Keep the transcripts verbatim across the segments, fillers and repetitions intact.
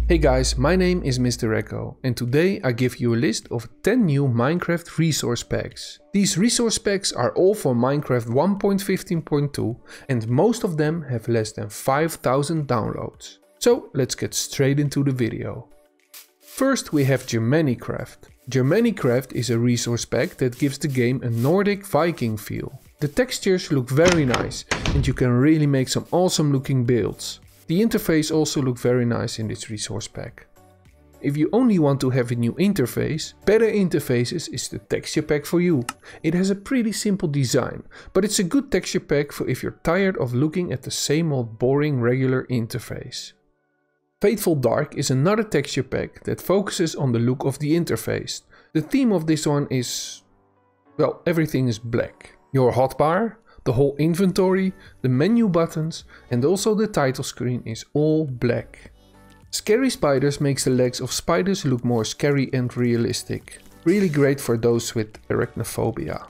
Hey guys, my name is Mister Echo and today I give you a list of ten new Minecraft resource packs. These resource packs are all for Minecraft one point fifteen point two and most of them have less than five thousand downloads. So let's get straight into the video. First we have Germanicraft. Germanicraft is a resource pack that gives the game a Nordic Viking feel. The textures look very nice and you can really make some awesome looking builds. The interface also looks very nice in this resource pack. If you only want to have a new interface, Better Interfaces is the texture pack for you. It has a pretty simple design, but it's a good texture pack for if you're tired of looking at the same old boring regular interface. Fateful Dark is another texture pack that focuses on the look of the interface. The theme of this one is, well, everything is black. Your hotbar, the whole inventory, the menu buttons and also the title screen is all black. Scary Spiders makes the legs of spiders look more scary and realistic. Really great for those with arachnophobia.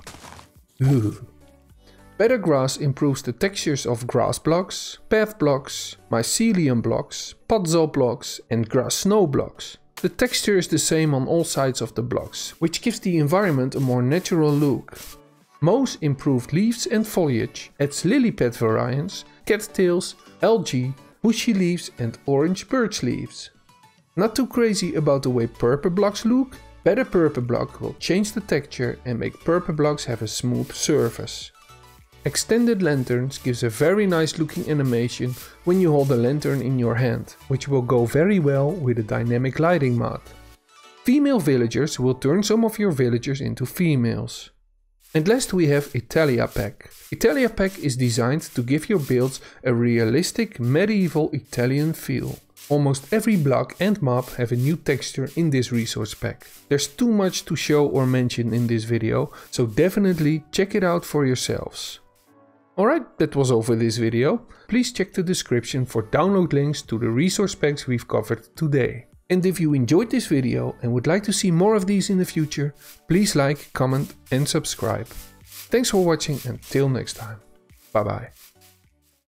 Ooh. Better Grass improves the textures of grass blocks, path blocks, mycelium blocks, puzzle blocks and grass snow blocks. The texture is the same on all sides of the blocks, which gives the environment a more natural look. Mo's improved leaves and foliage adds lily pad variants, cattails, algae, bushy leaves and orange birch leaves. Not too crazy about the way purple blocks look? Better Purple Block will change the texture and make purple blocks have a smooth surface. Extended Lanterns gives a very nice looking animation when you hold a lantern in your hand, which will go very well with a dynamic lighting mod. Female villagers will turn some of your villagers into females. And last we have Italia Pack. Italia Pack is designed to give your builds a realistic medieval Italian feel. Almost every block and mob have a new texture in this resource pack. There's too much to show or mention in this video, so definitely check it out for yourselves. Alright, that was all for this video. Please check the description for download links to the resource packs we've covered today. And if you enjoyed this video and would like to see more of these in the future, please like, comment and subscribe. Thanks for watching and till next time. Bye bye.